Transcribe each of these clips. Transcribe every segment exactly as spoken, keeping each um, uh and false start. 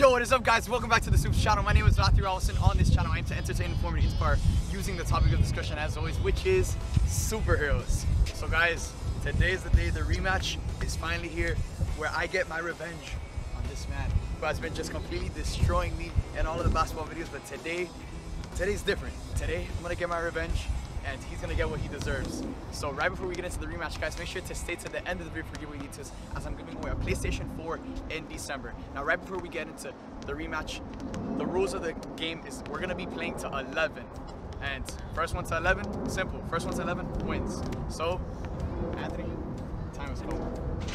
Yo, what is up, guys? Welcome back to the SUPES channel. My name is Matthew Ramos, and on this channel I aim to entertain, inform, and inspire using the topic of discussion as always, which is superheroes. So guys, today is the day the rematch is finally here, where I get my revenge on this man who has been just completely destroying me in all of the basketball videos. But today, today's different. Today I'm gonna get my revenge, and he's gonna get what he deserves. So right before we get into the rematch, guys, make sure to stay to the end of the video for giveaway details, as I'm giving away a PlayStation four in December. Now, right before we get into the rematch, the rules of the game is we're gonna be playing to eleven, and first one to eleven, simple. First one to eleven wins. So, Anthony, time is going.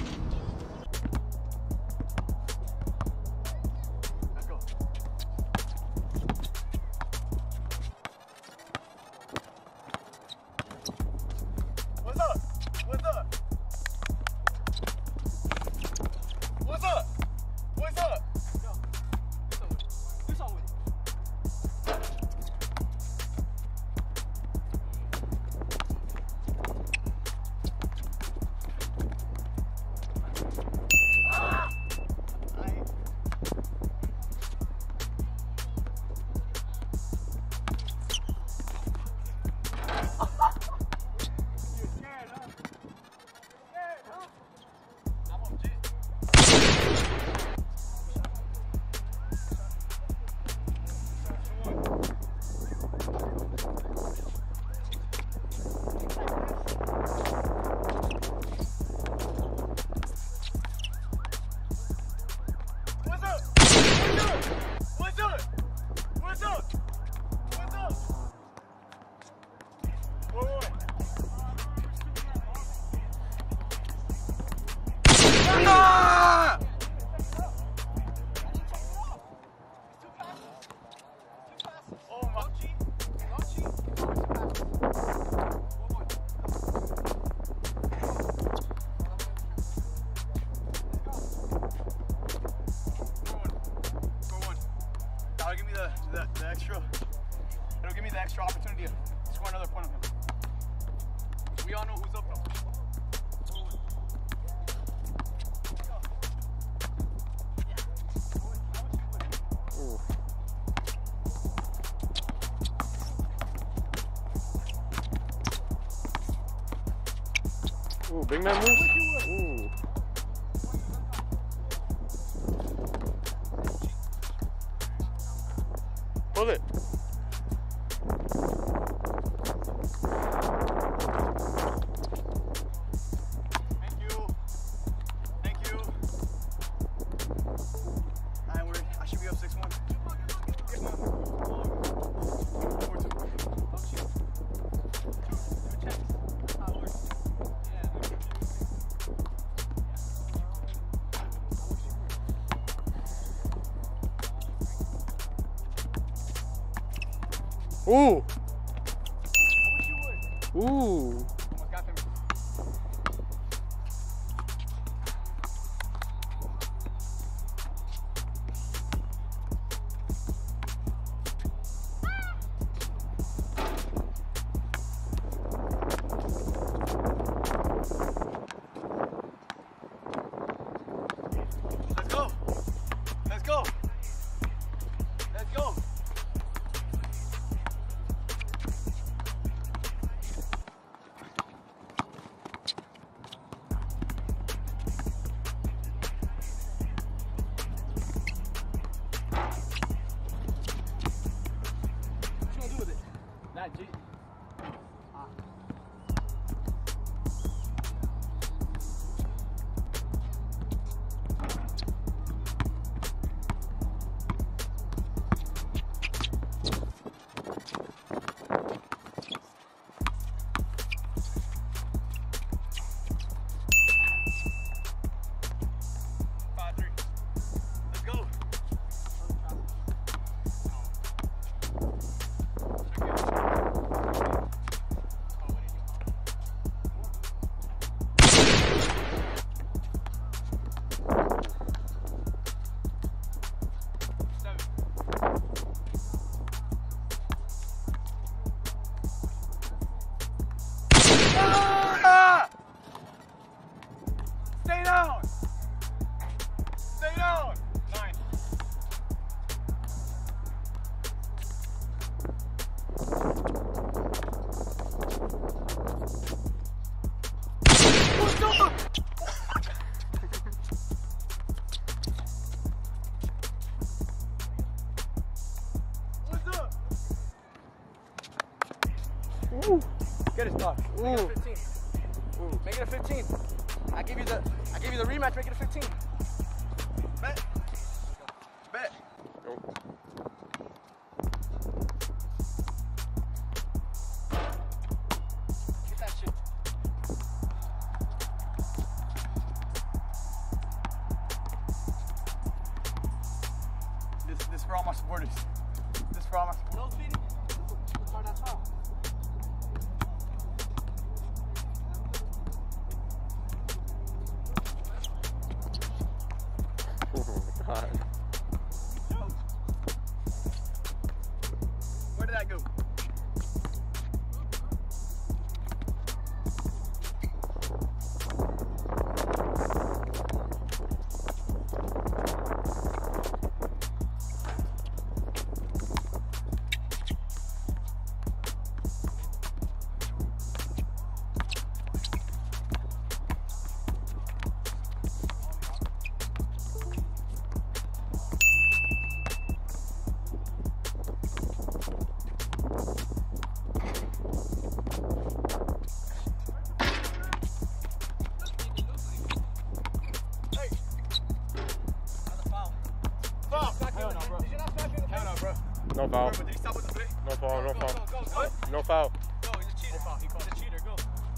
The, the extra, it'll give me the extra opportunity to score another point on him. We all know who's up though. Ooh. Ooh, big man move. Ooh. Pull it. Thank you. Thank you. And we're, I should be up six one. Ooh. I wish you would. Ooh. Almost got them. Let's go. Let's go. Let's go. Ooh. Get his dog. Make it a Ooh. fifteen. Ooh. Make it a fifteen. I give you the I give you the rematch, make it a fifteen. Bet. Bet. Go. Get that shit. This this for all my supporters. This for all my supporters. No speeding. Hard that foul. Oh my God. Where did that go? No foul. Did he stop with the play? No foul, no Go, foul. go, go, go. No foul. Go, he's a cheater. He called a cheater, go.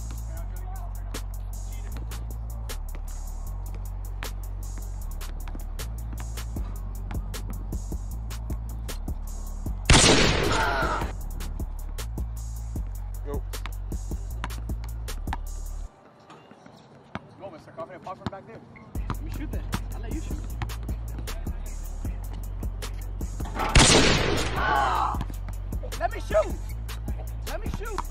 Go. Go, Mister Confident, pop from back there. Let me shoot then. I'll let you shoot. Let me shoot! Let me shoot!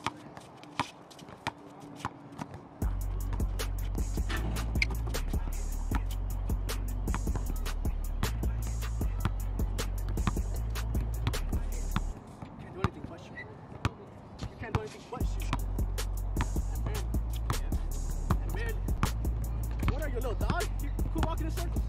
Can't do anything but shoot. You can't do anything but shoot. And man, and man, what are you, little dog? You could walk in a circle.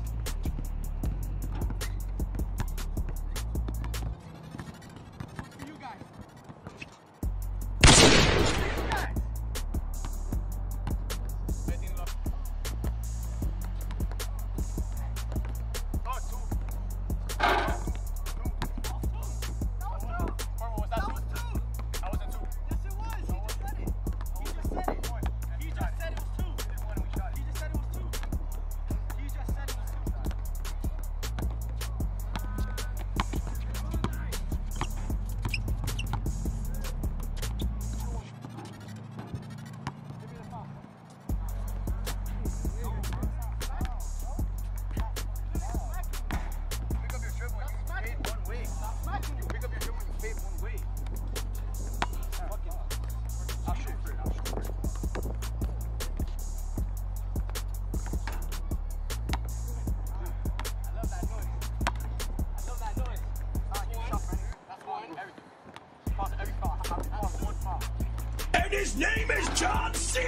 And his name is John C.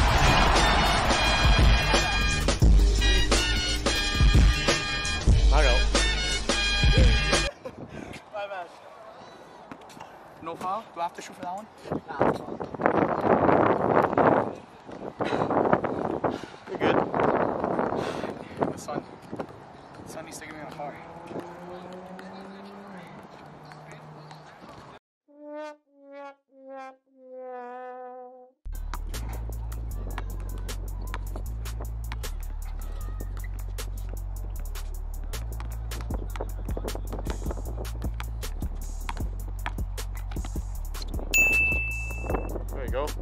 I know. My bad. No foul? Do I have to shoot for that one? Nah, no foul. You're good. The sun. The sun needs to give me a car. There you go.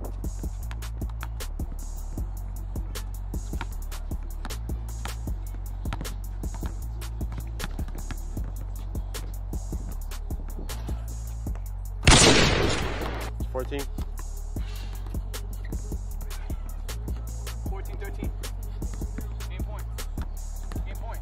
fourteen. fourteen thirteen. Game point. Game point.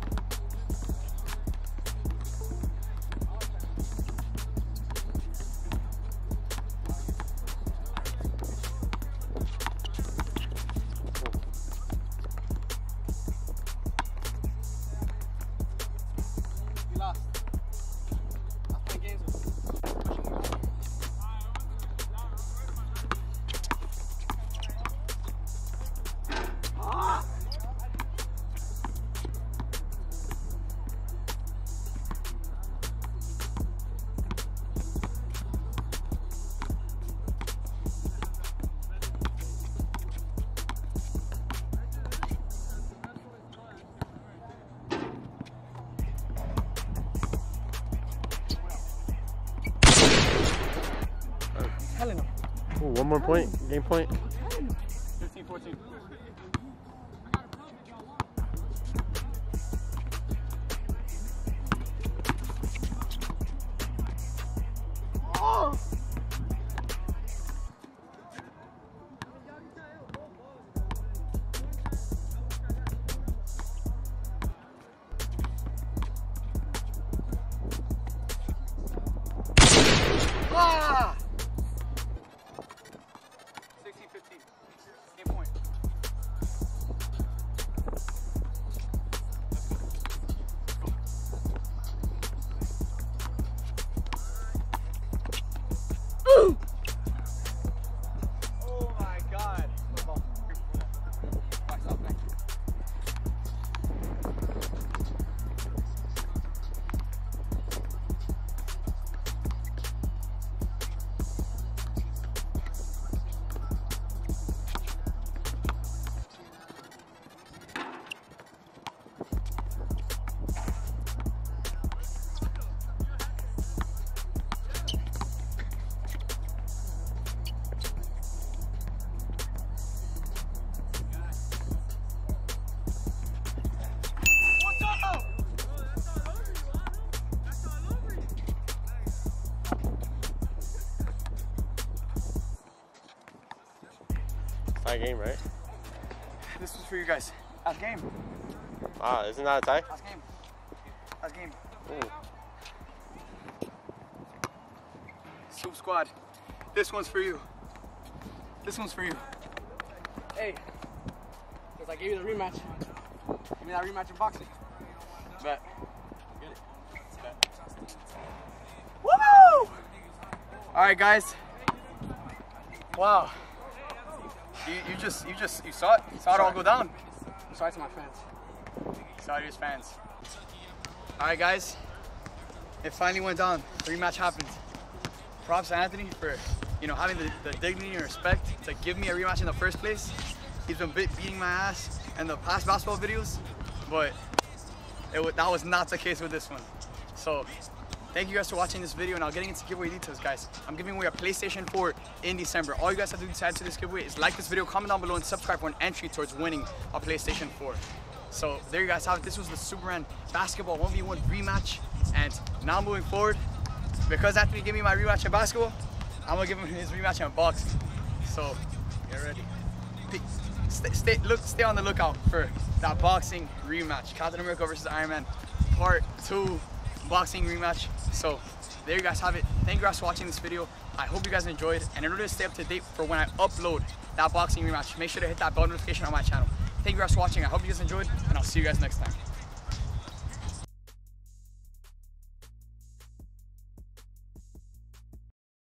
You lost. I was playing games with you. one more point, game point. fifteen fourteen. Oh! Ah! sixteen fifteen. Game point. Ooh! Oh my God. Back stop, thank you. Tie game, right? This was for you guys. Last game. Ah, isn't that a tie? Last game. Last game. Ooh. Soup squad. This one's for you. This one's for you. Hey, because I gave you the rematch. Give me that rematch in boxing. Bet. Get it. Bet. Woo! Alright guys. Wow. You, you just you just you saw it? You saw it all go down. I'm sorry to my fans. Sorry to his fans. Alright guys. It finally went down. The rematch happened. Props to Anthony for, you know, having the, the dignity and respect to give me a rematch in the first place. He's been bit beating my ass in the past basketball videos, but it w that was not the case with this one. So thank you guys for watching this video, and I'll get into giveaway details, guys. I'm giving away a PlayStation four in December. All you guys have to do to add to this giveaway is like this video, comment down below, and subscribe for an entry towards winning a PlayStation four. So there you guys have it. This was the Superman basketball one v one rematch, and now moving forward, because Anthony gave me my rematch in basketball, I'm gonna give him his rematch in boxing. So get ready. Stay, stay, look, stay on the lookout for that boxing rematch. Captain America versus Iron Man, part two boxing rematch. So there you guys have it. Thank you guys for watching this video. I hope you guys enjoyed. And in order to stay up to date for when I upload that boxing rematch, make sure to hit that bell notification on my channel. Thank you guys for watching. I hope you guys enjoyed, and I'll see you guys next time.